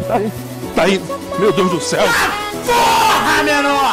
Tá indo. Meu Deus do céu. Porra, menor!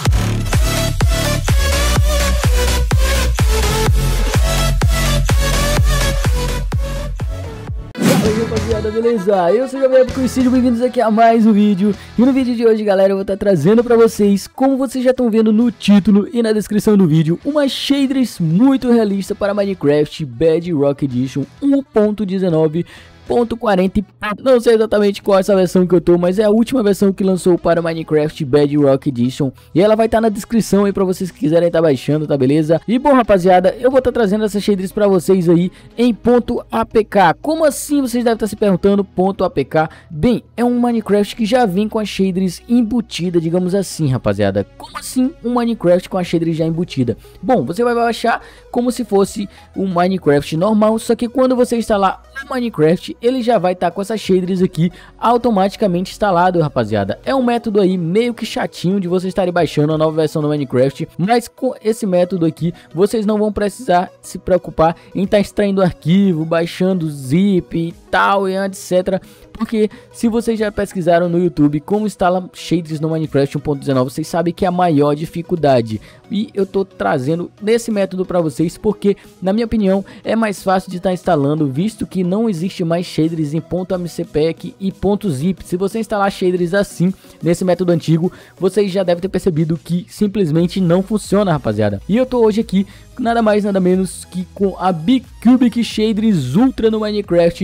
Fala aí, rapaziada, beleza? Eu sou o Gabriel com o bem-vindos aqui a mais um vídeo. E no vídeo de hoje, galera, eu vou estar trazendo pra vocês, como vocês já estão vendo no título e na descrição do vídeo, uma shaders muito realista para Minecraft Bedrock Edition 1.19.40. Não sei exatamente qual é essa versão que eu tô, mas é a última versão que lançou para Minecraft Bedrock Edition. E ela vai estar na descrição aí pra vocês que quiserem estar baixando, tá beleza? E bom, rapaziada, eu vou estar trazendo essas shaders pra vocês aí em .apk. Como assim, vocês devem estar se perguntando, .apk? Bem, é um Minecraft que já vem com as shaders embutida, digamos assim, rapaziada. Como assim um Minecraft com a shader já embutida? Bom, você vai baixar como se fosse um Minecraft normal, só que quando você instalar o Minecraft, ele já vai estar com essas shaders aqui automaticamente instalado, rapaziada. É um método aí meio que chatinho de vocês estarem baixando a nova versão do Minecraft, mas com esse método aqui vocês não vão precisar se preocupar em estar extraindo arquivo, baixando zip e tal e etc. Porque se vocês já pesquisaram no YouTube como instala shaders no Minecraft 1.19, vocês sabem que é a maior dificuldade. E eu tô trazendo nesse método para vocês porque, na minha opinião, é mais fácil de estar instalando, visto que não existe mais shaders em .mcpack e .zip. Se você instalar shaders assim, nesse método antigo, vocês já devem ter percebido que simplesmente não funciona, rapaziada. E eu tô hoje aqui, nada mais nada menos que com a Bicubic Shaders Ultra no Minecraft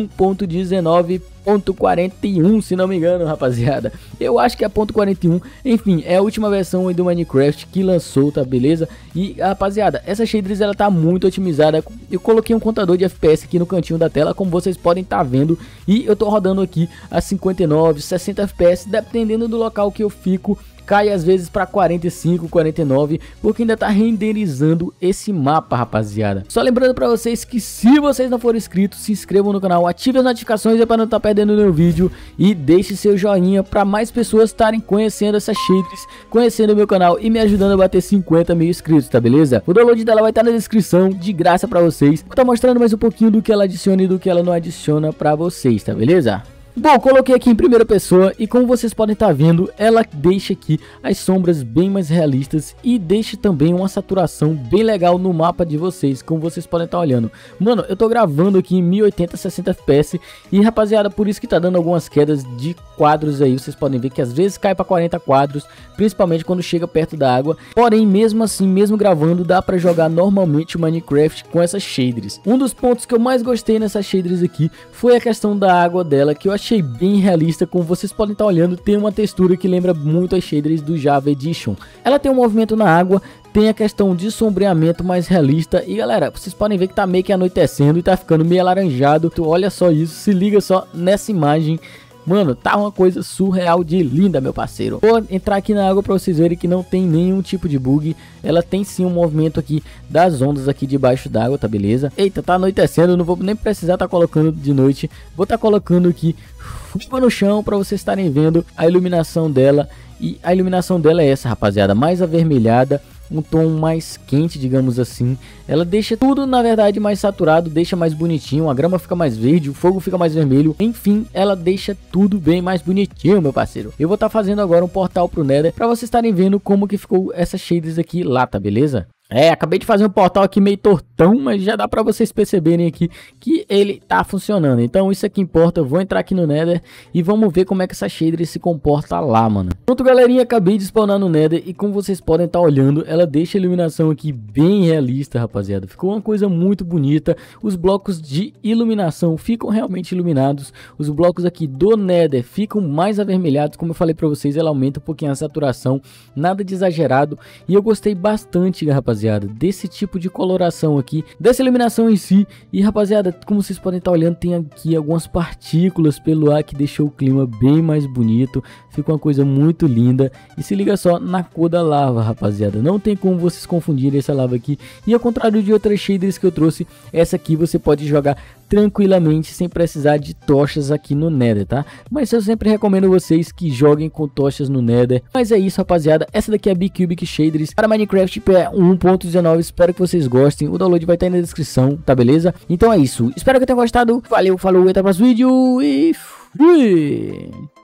1.19.41, se não me engano, rapaziada. Eu acho que é .41, enfim, é a última versão aí do Minecraft que lançou, tá beleza? E, rapaziada, essa shaders ela tá muito otimizada. Eu coloquei um contador de FPS aqui no cantinho da tela, como vocês podem estar vendo, e eu tô rodando aqui a 59, 60 FPS, dependendo do local que eu fico. Cai às vezes para 45, 49, porque ainda tá renderizando esse mapa, rapaziada. Só lembrando para vocês que se vocês não forem inscritos, se inscrevam no canal, ative as notificações para não estar perdendo nenhum vídeo e deixe seu joinha para mais pessoas estarem conhecendo essas shaders, conhecendo o meu canal e me ajudando a bater 50 mil inscritos, tá beleza? O download dela vai estar na descrição, de graça para vocês. Vou estar mostrando mais um pouquinho do que ela adiciona e do que ela não adiciona para vocês, tá beleza? Bom, coloquei aqui em primeira pessoa e como vocês podem estar vendo, ela deixa aqui as sombras bem mais realistas e deixa também uma saturação bem legal no mapa de vocês, como vocês podem estar olhando. Mano, eu tô gravando aqui em 1080, 60 FPS e, rapaziada, por isso que tá dando algumas quedas de quadros aí. Vocês podem ver que às vezes cai para 40 quadros, principalmente quando chega perto da água. Porém, mesmo assim, mesmo gravando, dá para jogar normalmente o Minecraft com essas shaders. Um dos pontos que eu mais gostei nessas shaders aqui foi a questão da água dela, que eu achei bem realista. Como vocês podem estar olhando, tem uma textura que lembra muito as shaders do Java Edition. Ela tem um movimento na água, tem a questão de sombreamento mais realista. E galera, vocês podem ver que tá meio que anoitecendo e tá ficando meio alaranjado. Então, olha só isso, se liga só nessa imagem. Mano, tá uma coisa surreal de linda, meu parceiro. Vou entrar aqui na água pra vocês verem que não tem nenhum tipo de bug. Ela tem sim um movimento aqui das ondas aqui debaixo d'água, tá beleza? Eita, tá anoitecendo, não vou nem precisar tá colocando de noite. Vou tá colocando aqui fogo no chão pra vocês estarem vendo a iluminação dela. E a iluminação dela é essa, rapaziada, mais avermelhada, um tom mais quente, digamos assim. Ela deixa tudo, na verdade, mais saturado, deixa mais bonitinho, a grama fica mais verde, o fogo fica mais vermelho, enfim, ela deixa tudo bem mais bonitinho, meu parceiro. Eu vou estar fazendo agora um portal pro Nether, pra vocês estarem vendo como que ficou essas shaders aqui lá, tá beleza? É, acabei de fazer um portal aqui meio tortão, mas já dá pra vocês perceberem aqui que ele tá funcionando. Então isso aqui importa, eu vou entrar aqui no Nether e vamos ver como é que essa shader se comporta lá, mano. Pronto, galerinha, acabei de spawnar no Nether e como vocês podem estar olhando, ela deixa a iluminação aqui bem realista, rapaziada. Ficou uma coisa muito bonita, os blocos de iluminação ficam realmente iluminados, os blocos aqui do Nether ficam mais avermelhados, como eu falei pra vocês, ela aumenta um pouquinho a saturação, nada de exagerado e eu gostei bastante, rapaziada, desse tipo de coloração aqui, dessa iluminação em si. E rapaziada, como vocês podem estar olhando, tem aqui algumas partículas pelo ar que deixou o clima bem mais bonito, fica uma coisa muito linda. E se liga só na cor da lava, rapaziada, não tem como vocês confundirem essa lava aqui. E ao contrário de outras shaders que eu trouxe, essa aqui você pode jogar tranquilamente sem precisar de tochas aqui no Nether, tá? Mas eu sempre recomendo vocês que joguem com tochas no Nether. Mas é isso, rapaziada, essa daqui é a Bicubic Shaders para Minecraft 1.19, espero que vocês gostem, o download vai estar aí na descrição, tá beleza? Então é isso, espero que tenham gostado, valeu, falou, até o próximo vídeo e Fui!